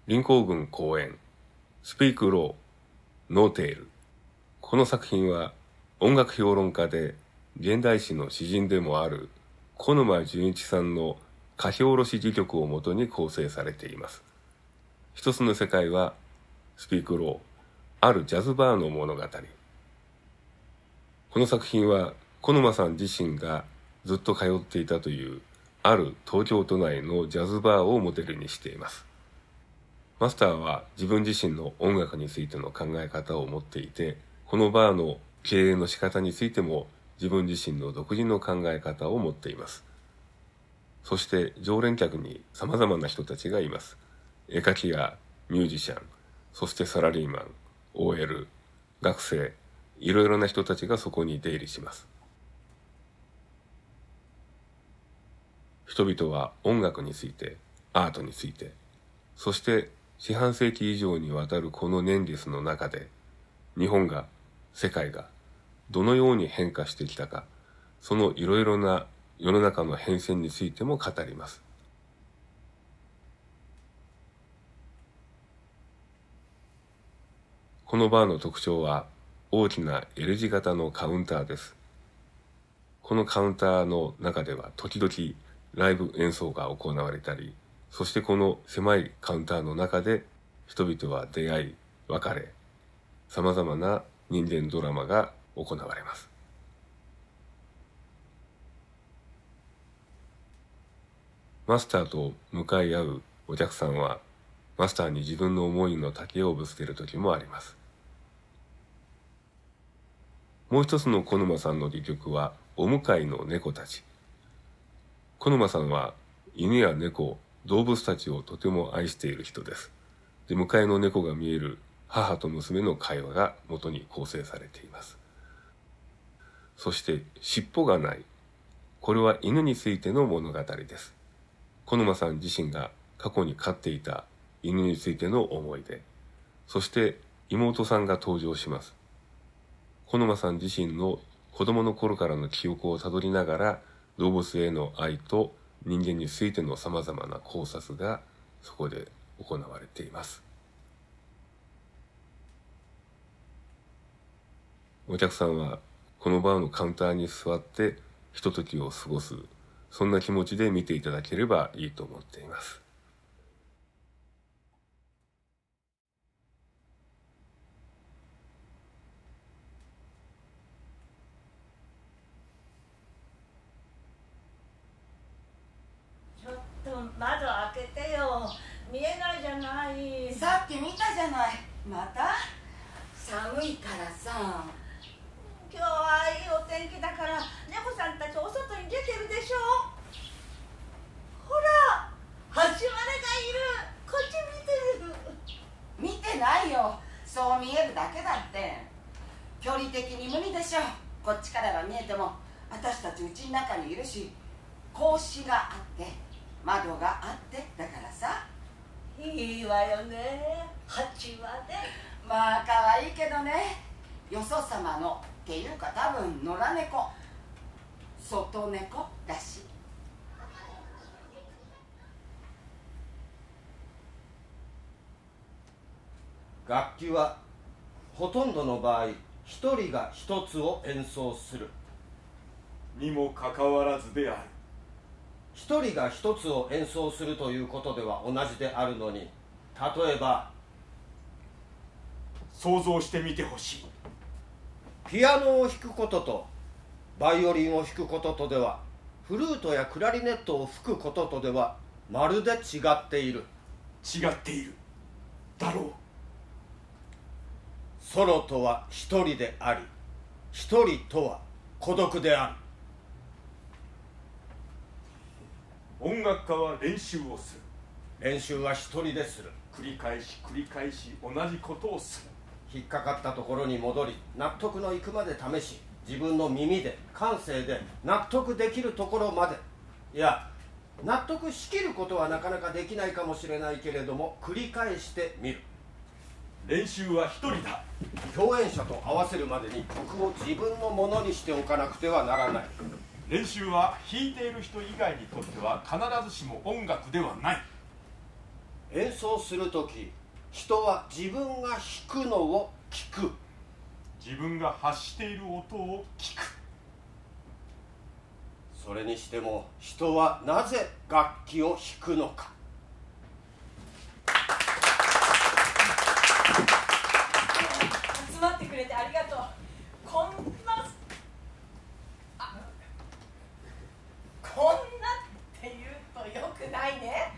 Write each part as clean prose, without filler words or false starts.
林行軍公演スピークローノーテール。この作品は音楽評論家で現代詩の詩人でもある小沼純一さんの書き下ろし戯曲をもとに構成されています。一つの世界はスピークロー、あるジャズバーの物語。この作品は小沼さん自身がずっと通っていたというある東京都内のジャズバーをモデルにしています。マスターは自分自身の音楽についての考え方を持っていて、このバーの経営の仕方についても自分自身の独自の考え方を持っています。そして常連客に様々な人たちがいます。絵描きやミュージシャン、そしてサラリーマン、OL、学生、いろいろな人たちがそこに出入りします。人々は音楽について、アートについて、そして四半世紀以上にわたるこの年月の中で、日本が、世界がどのように変化してきたか、そのいろいろな世の中の変遷についても語ります。このバーの特徴は大きな L 字型のカウンターです。このカウンターの中では時々ライブ演奏が行われたり、そしてこの狭いカウンターの中で人々は出会い、別れ、様々な人間ドラマが行われます。マスターと向かい合うお客さんは、マスターに自分の思いの丈をぶつける時もあります。もう一つの小沼さんの戯曲は、お向かいの猫たち。小沼さんは犬や猫、動物たちをとても愛している人です。で、向かいの猫が見える母と娘の会話が元に構成されています。そして尻尾がない。これは犬についての物語です。小沼さん自身が過去に飼っていた犬についての思い出。そして妹さんが登場します。小沼さん自身の子供の頃からの記憶をたどりながら動物への愛と人間についての様々な考察がそこで行われています。お客さんはこのバーのカウンターに座ってひとときを過ごす、そんな気持ちで見ていただければいいと思っています。 ちょっと窓開けてよ。見えないじゃない。 さっき見たじゃない。また寒いからさ。 今日はいいお天気だから猫さんたちお外に出てるでしょ。ほら、ハチワレがいる。こっち見てる。 見てないよ。そう見えるだけだって。距離的に無理でしょ。こっちからは見えても私たち家の中にいるし、格子があって窓があってだからさ。 いいわよね、ハチワレ。 まあ可愛いけどね。よそ様のっていうか多分野良猫、外猫だし。 楽器はほとんどの場合一人が一つを演奏するにもかかわらずである。 一人が一つを演奏するということでは同じであるのに、例えば想像してみてほしい。 ピアノを弾くこととバイオリンを弾くこととでは、フルートやクラリネットを吹くこととではまるで違っている。 違っているだろう。 ソロとは一人であり、一人とは孤独である。 音楽家は練習をする。 練習は一人でする。 繰り返し繰り返し同じことをする。 引っかかったところに戻り、納得のいくまで試し、自分の耳で感性で納得できるところまで、いや納得しきることはなかなかできないかもしれないけれども繰り返してみる。 練習は一人だ。 共演者と合わせるまでに曲を自分のものにしておかなくてはならない。 練習は弾いている人以外にとっては必ずしも音楽ではない。 演奏をするとき、人は自分が弾くのを聞く。 自分が発している音を聞く。 それにしても人はなぜ楽器を弾くのか。 集まってくれてありがとう。こんなって言うとよくないね。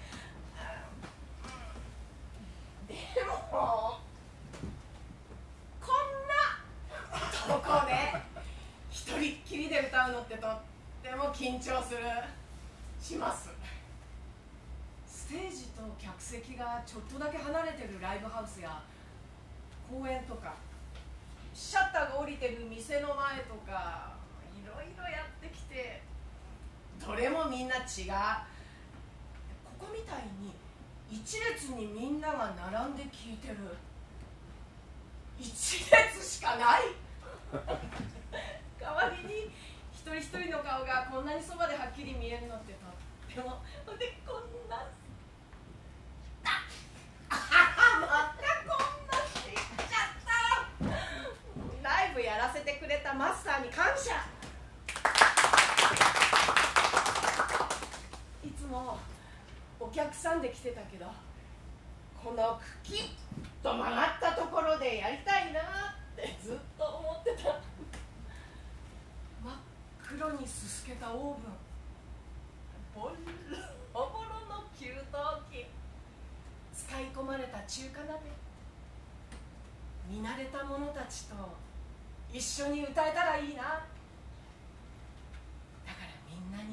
でもこんなとこで一人っきりで歌うのってとっても緊張します。ステージと客席がちょっとだけ離れてるライブハウスや公園とか、シャッターが降りてる店の前とか、いろいろやってきて、どれもみんな違う。ここみたいに一列にみんなが並んで聴いてる。一列しかない代わりに一人一人の顔がこんなにそばではっきり見えるのってとっても。でこんなまたこんなして言っちゃった。ライブやらせてくれたマスターに感謝。いつもお客さんで来てたけど、このクキッと曲がったところでやりたいなってずっと思ってた。真っ黒にすすけたオーブン、ボロボロの給湯器、使い込まれた中華鍋、見慣れた者たちと一緒に歌えたらいいな。だからみんなに、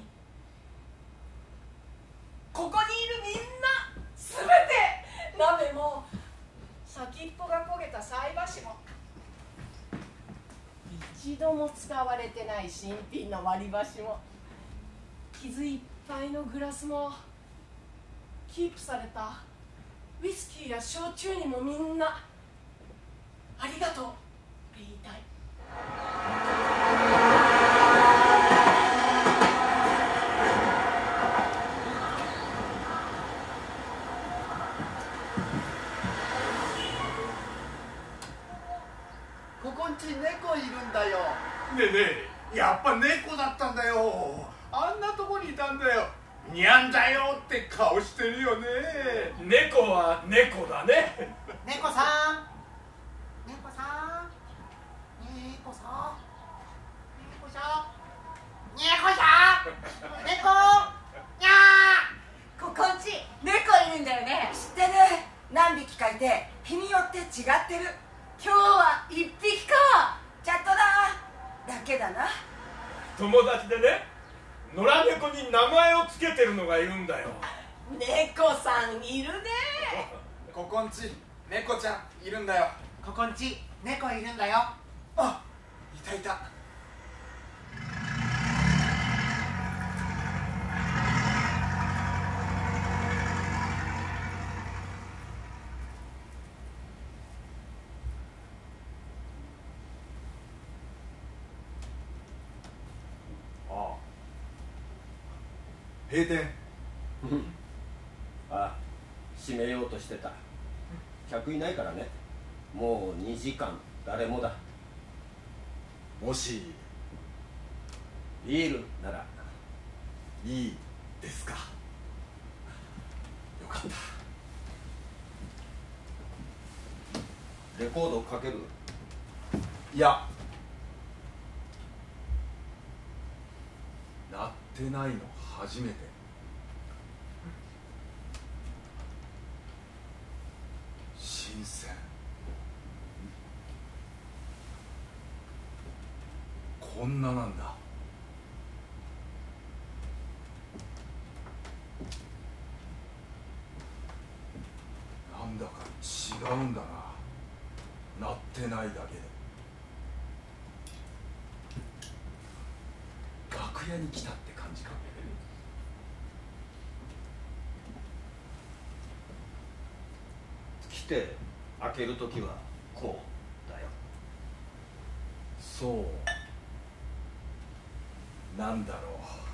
ここにいるみんなすべて、鍋も先っぽが焦げた菜箸も、一度も使われてない新品の割り箸も、傷いっぱいのグラスも、キープされたウイスキーや焼酎にもみんなありがとうって言いたい。 ここんち猫いるんだよ。 ねえねえ、やっぱ猫だったんだよ。あんなとこにいたんだよ。にゃんだよって顔してるよね。猫は猫だね。 猫さん、猫さん、猫さん、猫さん、猫さん、猫、にゃー。 ここんち猫いるんだよね。知ってる。何匹かいて日によって違ってる。今日は一匹か。チャットだだけだな。 友達でね、野良猫に名前をつけてるのがいるんだよ。 猫さんいるね。 ここんち猫ちゃんいるんだよ。ここんち猫いるんだよ。あ、いたいた。閉店。 ああ、閉めようとしてた。客いないからね。もう2時間誰もだ。 もしビールなら。 いいですか。よかった。 レコードかける？ いや、鳴ってないの初めて。新鮮。こんななんだ。なんだか違うんだな。鳴ってないだけで。楽屋に来たって感じか。 来て開けるときはこうだよ。 そうなんだろ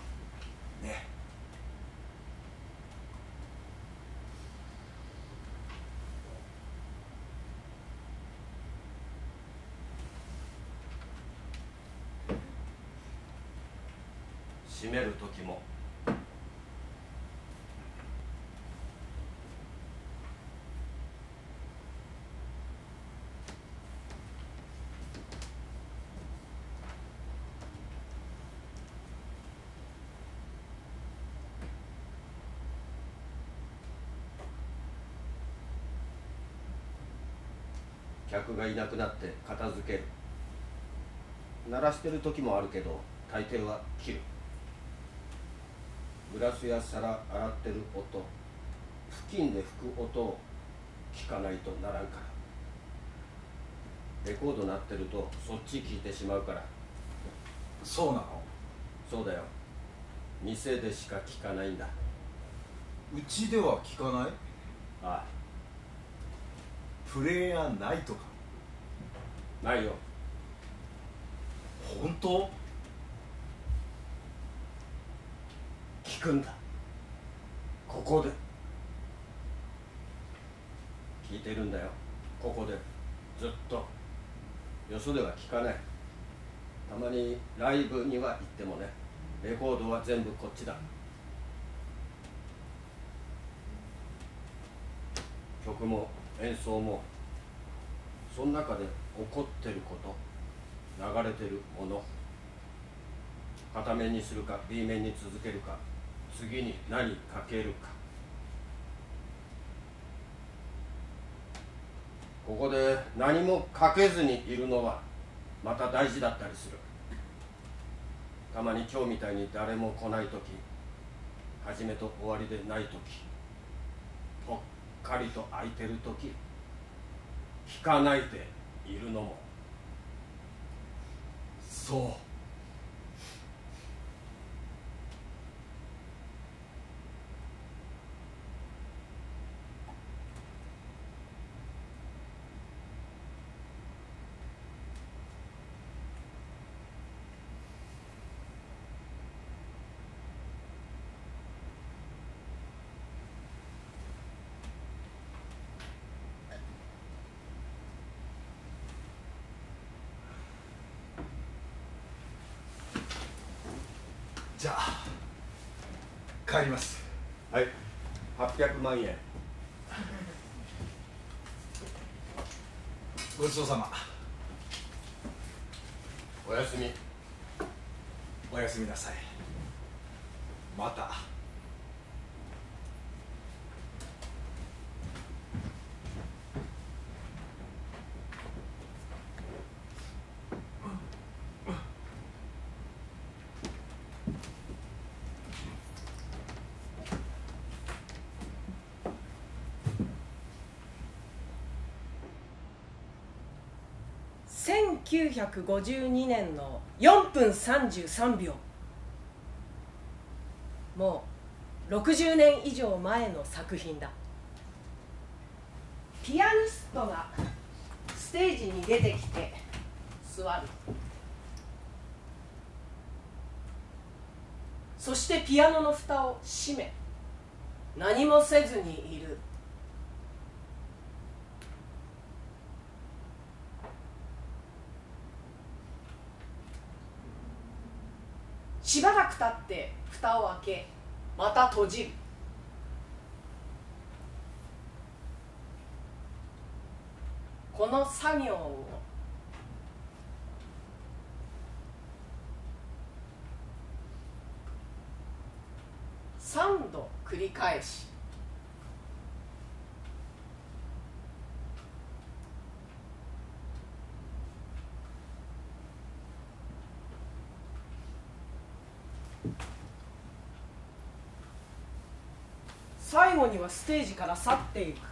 うね。 閉める時も。客がいなくなって片付ける。鳴らしてる時もあるけど大抵は切る。グラスや皿洗ってる音、布巾で拭く音を聞かないとならんから。レコード鳴ってるとそっち聞いてしまうから。 そうなの？ そうだよ、店でしか聞かないんだ。 うちでは聞かない？ あプレイヤーないとか？ ないよ。 本当？ 聞くんだ、ここで。聞いてるんだよ、ここでずっと。よそでは聞かない。たまにライブには行ってもね、レコードは全部こっちだ。曲も演奏も、その中で起こってること、流れてるもの、片面にするか B 面に続けるか、次に何かけるか。ここで何もかけずにいるのはまた大事だったりする。たまに今日みたいに誰も来ないとき、始めと終わりでないとき、ぽっかりと空いてるとき、弾かないでいるのも。 そう。じゃあ帰ります。 はい、800万円。 ごちそうさま。 おやすみ。 おやすみなさい。また。 1952年の4分33秒。もう60年以上前の作品だ。ピアニストがステージに出てきて座る。そしてピアノの蓋を閉め、何もせずにいる。しばらく経って蓋を開け、また閉じる。この作業を3度繰り返し、最後にはステージから去っていく。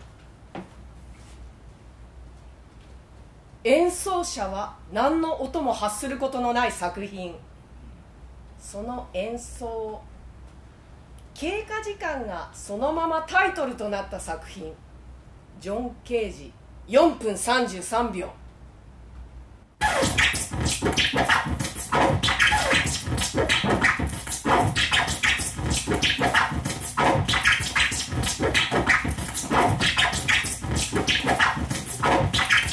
演奏者は何の音も発することのない作品。その演奏、経過時間がそのままタイトルとなった作品。ジョン・ケージ、4分33秒。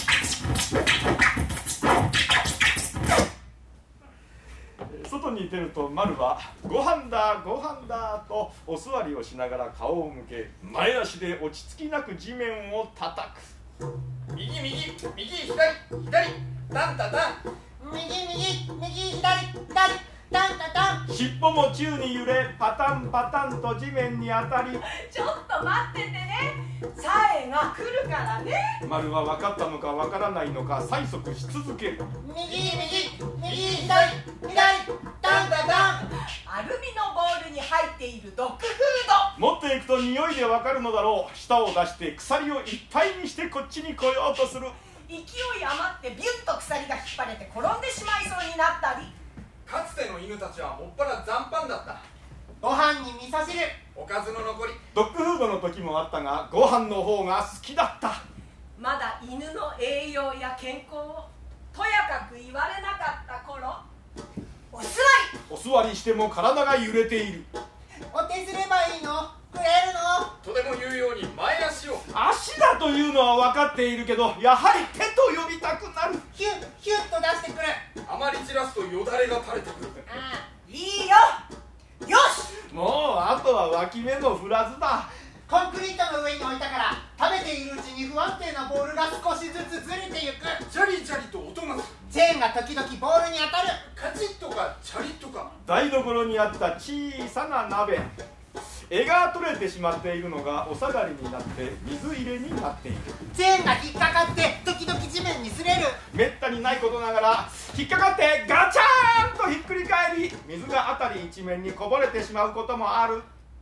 外に出ると丸はご飯だご飯だとお座りをしながら顔を向け、前足で落ち着きなく地面を叩く。右右右左左タンタタン、 右右右左左タンタタン。 尻尾も宙に揺れ、パタンパタンと地面に当たり。 ちょっと待っててね、サエが来るからね。 丸は分かったのか分からないのか催促し続ける。 右右右左左タンタタン。 アルミのボールに入っているドッグフー持っていくと匂いで分かるのだろう。舌を出して鎖をいっぱいにしてこっちに来ようとする。 ド、勢い余ってビュンと鎖が引っ張れて転んでしまいそうになったり。 かつての犬たちはもっぱら残飯だった。 ご飯に味噌汁。 おかずの残り。 ドッグフードの時もあったが、ご飯の方が好きだった。 まだ犬の栄養や健康をとやかく言われなかった頃、お座り。 お座りしても体が揺れている。 お手すればいいの？くれるの？ とでも言うように前足を。 足だというのは分かっているけど、やはり手と呼びたくなる。 ヒュッヒュッと出してくる。 あまり散らすとよだれが垂れてくる。 いいよ、よし。 もうあとは脇目も振らずだ。 コンクリートの上に置いたから食べているうちに不安定なボールが少しずつずれてゆく。 ジャリジャリと音がする。 チェーンが時々ボールに当たる。 カチッとかチャリッとか。 台所にあった小さな鍋、柄が取れてしまっているのがお下がりになって水入れになっている。 チェーンが引っかかって時々地面に擦れる。 めったにないことながら引っかかってガチャーンとひっくり返り、水が辺り一面にこぼれてしまうこともある。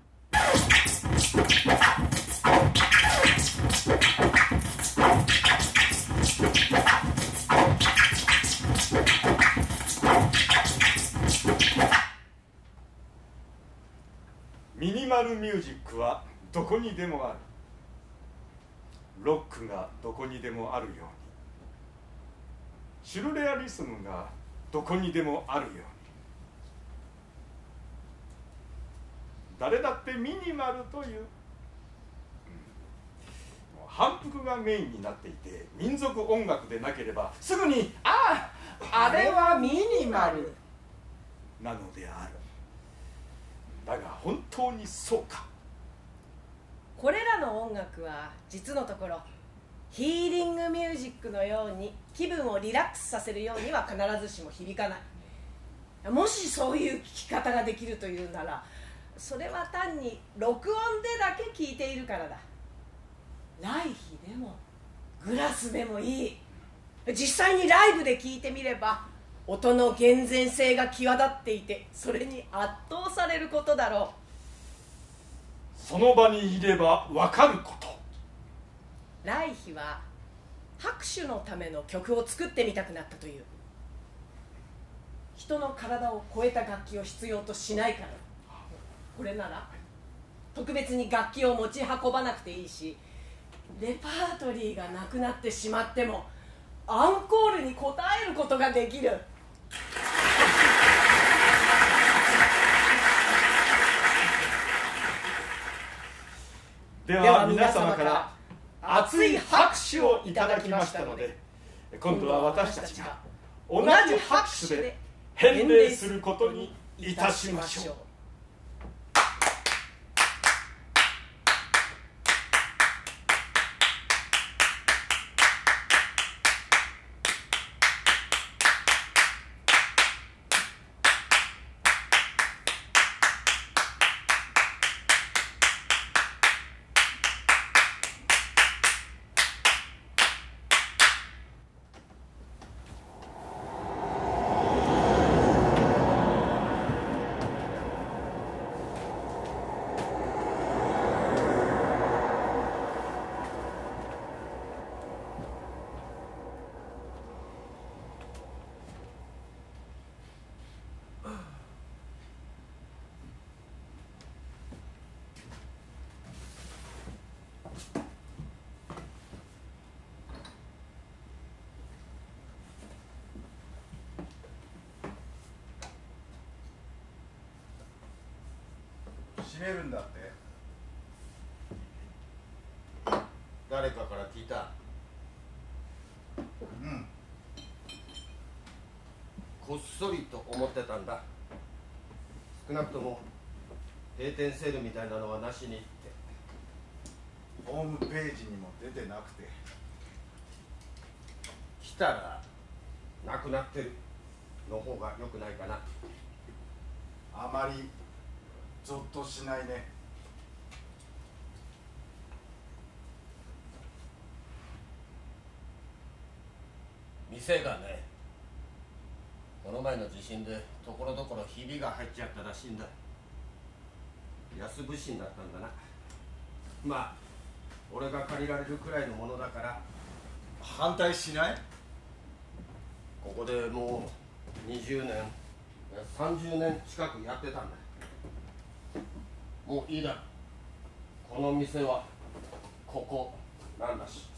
ミニマルミュージックはどこにでもある。ロックがどこにでもあるように、シュルレアリスムがどこにでもあるように、誰だってミニマルという反復がメインになっていて、民族音楽でなければすぐにあれはミニマルなのである。だが本当にそうか。 これらの音楽は実のところヒーリングミュージックのように気分をリラックスさせるようには必ずしも響かない。もしそういう聴き方ができるというなら、それは単に録音でだけ聴いているからだ。ライヒでもグラスでもいい。実際にライブで聴いてみれば音の厳然性が際立っていて、それに圧倒されることだろう。 その場にいれば分かること。 ライヒは拍手のための曲を作ってみたくなったという。人の体を超えた楽器を必要としないから。これなら特別に楽器を持ち運ばなくていいし、レパートリーがなくなってしまってもアンコールに応えることができる。 では皆様から熱い拍手をいただきましたので、今度は私たちが同じ拍手で返礼することにいたしましょう。 閉めるんだって。 誰かから聞いた。 うん。 こっそりと思ってたんだ。 少なくとも閉店セールみたいなのはなしにって。 ホームページにも出てなくて。 来たらなくなってるの方が良くないかな。 あまりゾッとしないね。 店がね、この前の地震でところどころひびが入っちゃったらしいんだ。安物資になったんだな。まあ俺が借りられるくらいのものだから反対しない？ ここでもう20年30年近くやってたんだ。もういいだ、この店はここなんだし。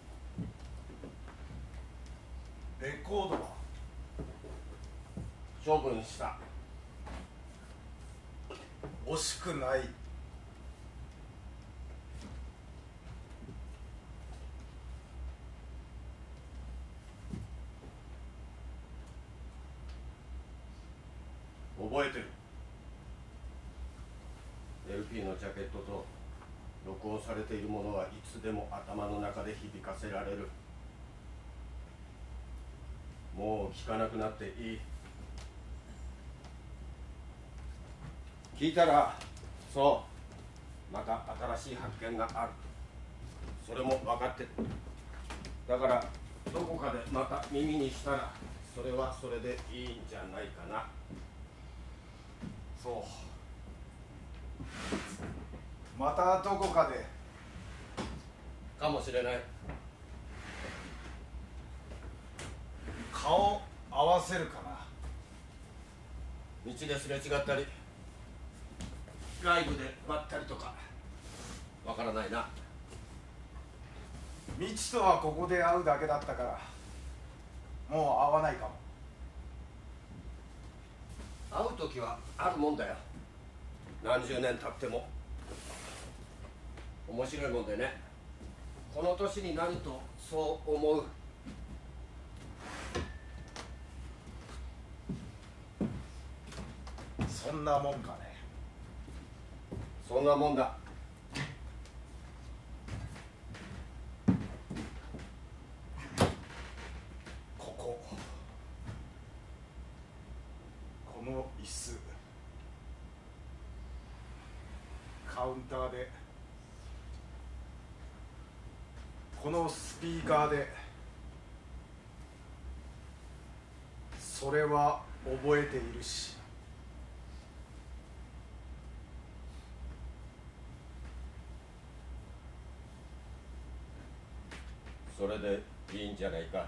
レコードは処分した。 惜しくない。 覚えてる。 LP のジャケットと録音されているものはいつでも頭の中で響かせられる。もう聞かなくなっていい。聞いたらそうまた新しい発見がある。それも分かってる。だからどこかでまた耳にしたらそれはそれでいいんじゃないかな。 そう、またどこかでかもしれない。 顔合わせるかな。 道ですれ違ったりライブでばったりとかわからないな。 未知とはここで会うだけだったからもう会わないかも。 会う時はあるもんだよ。何十年経っても面白いもんでね。この年になるとそう思う。 そんなもんかね。 そんなもんだ。 この椅子、カウンターでこのスピーカーで、それは覚えているし。 それでいいんじゃないか。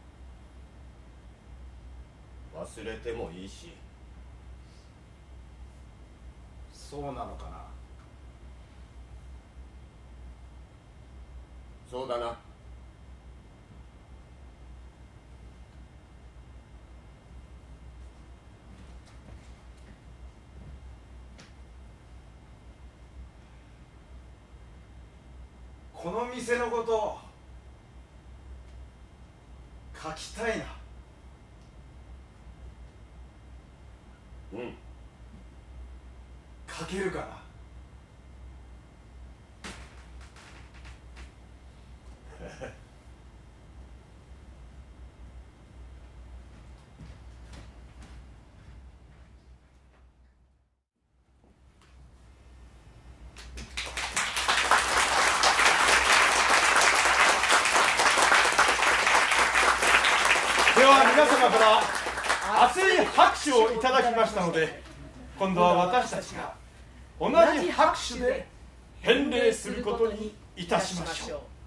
忘れてもいいし。 そうなのかな。 そうだな。 この店のこと書きたいな。 うん。 書けるかな。では皆様から熱い拍手をいただきましたので、今度は私たちが同じ拍手で返礼することにいたしましょう。